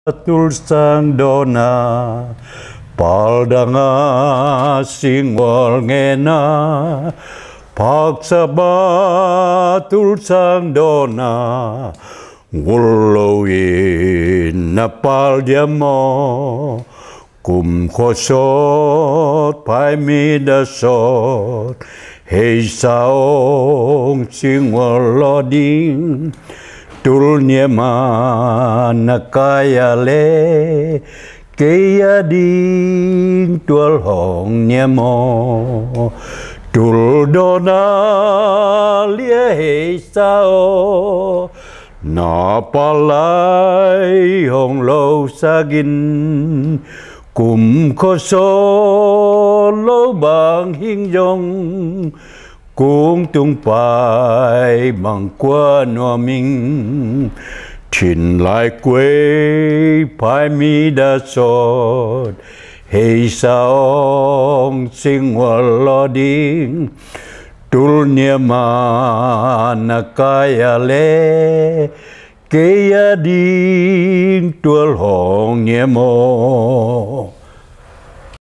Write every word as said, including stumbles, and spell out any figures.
tulsang dona paldanga singwal ngena paksa tulsang dona ngulowin na paldiamo kum khosot pai mi da sot hei saong singwal loding tul niema nakaya le kaya ding tual hong niemo tul dona lia hei sao na palai hong lâu sagin kum khoso lâu bang hing dong cũng tung bài bằng qua noa mình trình lại quê phải mi đã sốt hay sao sinh hoạt lo điên tul niema nakaya le kaya din tual hong niemo